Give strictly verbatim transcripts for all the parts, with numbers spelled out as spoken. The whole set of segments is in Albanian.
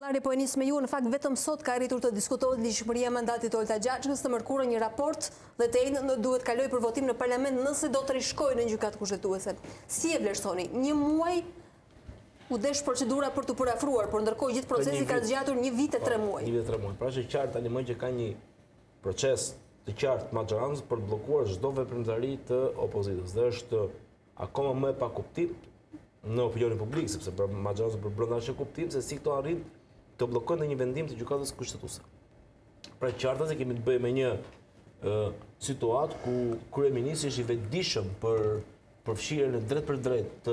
Ari, po e nis me ju, në fakt vetëm sot ka arritur të diskutohet ligjshmëria e mandatit të Olta Gjaçkës, të mërkurën një raport dhe të njëjtën duhet kaloj për votim në parlament nëse do të rishkojë në gjykatë kushtetuese. Si e vlerësoni? Një muaj u desh procedura për të parafruar, por ndërkohë gjithë procesi ka zgjatur një vit e tre muaj. Një vit e tre muaj. Pra është e qartë tani më që ka një proces të qartë majorancë për të bllokuar çdo veprimtari të opozitës. Dhe është akoma më e pakuptim në opinionin publik, sepse për majorancën për brenda është e kuptim se si këto arrin të blokojnë në një vendim të gjykatës kushtetuese. Pra qartë se kemi të bëjmë me një uh, situatë ku kryeministri është i vetëdijshëm për përfshirjen e drejt për drejt të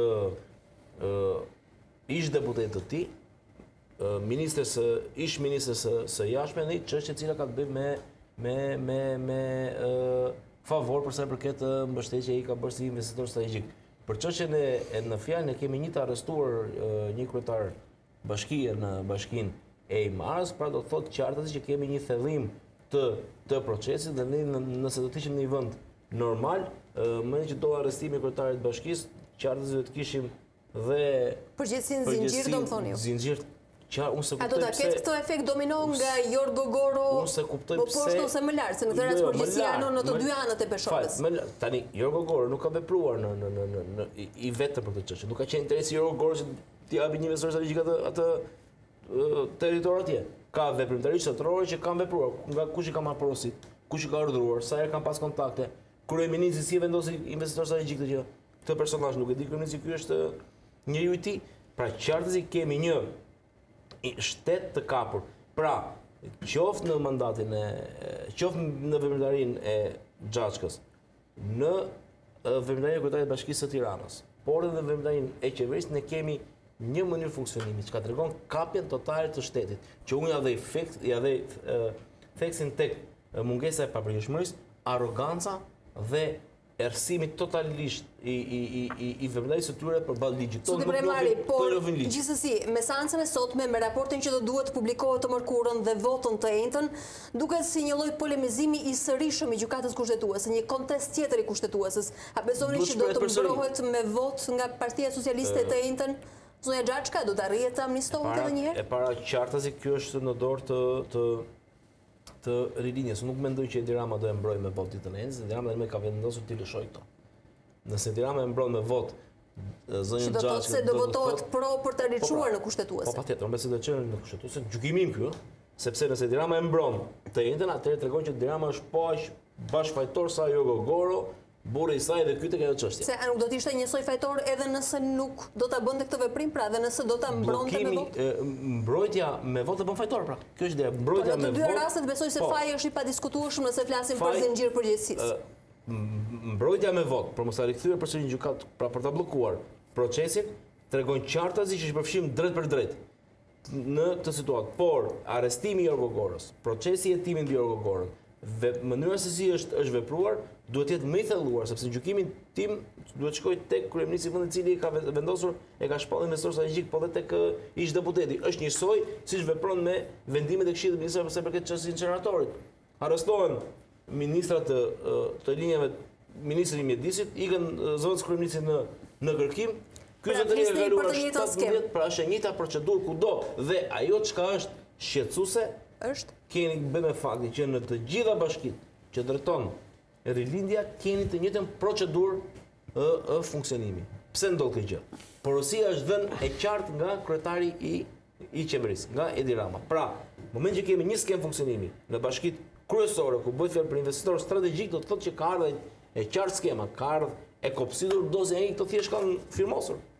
uh, ish deputetët të tij, uh, ministres ish ministres së, së jashtme në një çështje e cila ka të bëjë me me me me uh, favor për sa i përket uh, mbështetjes i ka bërë si investitor strategjik. Për çështjen e, e në fjalë ne kemi një të arrestuar uh, një kryetar bashkie në bashkinë e Imaras, pra do të thotë qartësi që kemi një thellim të, të procesit dhe ne nëse do të ishim në një vend normal, më që do arrestimi i kryetarit të bashkisë, qartësi do të kishim dhe përgjegjësinë zinxhir, do të thoni ju. Zinxhir, qartë, unë se kuptoj. A do ta ketë këtë efekt domino nga Jorgo Goro? Unë se kuptoj pse. Po poshtë ose më lart, se në këtë rast përgjegjësia janë në të dy anët e peshorës. Tani Jorgo Goro nuk ka vepruar në në në në i vetëm për këtë çështje. Nuk ka qenë interesi Jorgo Goro që t'i japi një investor strategjik atë atë territor atje. Ka veprimtari shtetërore që kanë vepruar, nga kush i ka marrë porosit, kush i ka urdhëruar, sa herë kanë pas kontakte. Kryeministri si vendosi investitor strategjik të gjë. Këtë personazh nuk e di kryeministri, ky është njeriu i tij. Pra qartësi kemi një shtet të kapur. Pra, qoftë në mandatin e qoftë në veprimtarinë e Gjaçkës, në veprimtarinë e kryetarit të Bashkisë së Tiranës, por edhe në veprimtarinë e qeverisë ne kemi një mënyrë funksionimi që ka tregon kapjen totale të shtetit, që unë ja dhe ja dhe theksin tek mungesa e papërgjeshmërisë, arroganca dhe errësimi totalisht i i i i veprimtarisë së tyre përballë ligjit. Sot premari, por gjithsesi, me seancën e sotme, me raportin që do duhet të publikohet të mërkurën dhe votën të njëjtën, duket si një lloj polemizimi i sërishëm i gjykatës kushtetuese, një kontest tjetër i kushtetuesës. A besoni që do të mbrohet me vot nga Partia Socialiste të njëjtën? Zonja Gjaçka do të arrihet të amnistohet edhe një herë? E para qartë se kjo është në dorë të të të rilinjes. Nuk mendoj që Edi Rama do e mbrojë me vot ditën e njëjtës, Edi Rama më ka vendosur të lëshojë këto. Nëse Edi Rama e mbron me vot zonjën Gjaçka, do të thotë se do votohet pro për të riçuar në kushtetuese. Po patjetër, mbase do të çelën në kushtetuese, gjykimi im ky, sepse nëse Edi Rama e mbron të njëjtën, atëherë tregon që Edi Rama është po aq bashkëfajtor sa Jorgo Goro, burri i saj dhe ky tek ajo çështje. Se nuk do të ishte njësoj fajtor edhe nëse nuk do ta bënte këtë veprim, pra dhe nëse do ta mbronte me vot. Mbrojtja me vot e bën fajtor, pra. Kjo është ideja, mbrojtja me vot. Në të dy rastet besoj se faji është i padiskutueshëm nëse flasim për zinxhir përgjegjësisë. Mbrojtja me vot, për mos ta rikthyer përsëri në gjykat, pra për ta bllokuar procesin, tregon qartësi që është përfshim drejt për drejt në këtë situatë. Por arrestimi i Jorgo Gorës, procesi i hetimit mbi Jorgo Gorën, mënyra se si është është vepruar duhet të jetë më i thelluar, sepse gjykimin tim duhet shkojë tek kryeministri i vendit i cili ka vendosur e ka shpallur investor strategjik, po edhe tek ish deputeti. Është njësoj siç vepron me vendimet e Këshillit të Ministrave përsa i përket çështjes së inceneratorit. Arrestohen ministrat të, të linjave, ministri i mjedisit, ikën zëvendës kryeministri në në kërkim. Ky zotëri e kaluar shtatëmbëdhjetë, pra është e njëjta procedurë kudo dhe ajo çka është shqetësuese është keni të bëjë me faktin që në të gjitha bashkitë që drejton rilindja keni të njëjtën procedurë e funksionimi. Pse ndodh kjo gjë? Porosia është dhënë e qartë nga kryetari i i qeverisë, nga Edi Rama. Pra, në moment që kemi një skem funksionimi në bashkitë kryesore ku bëhet fjalë për investitor strategjik, do të thotë që ka ardhur e qartë skema, ka ardhur e kopsitur dozë e këto thjesht kanë firmosur.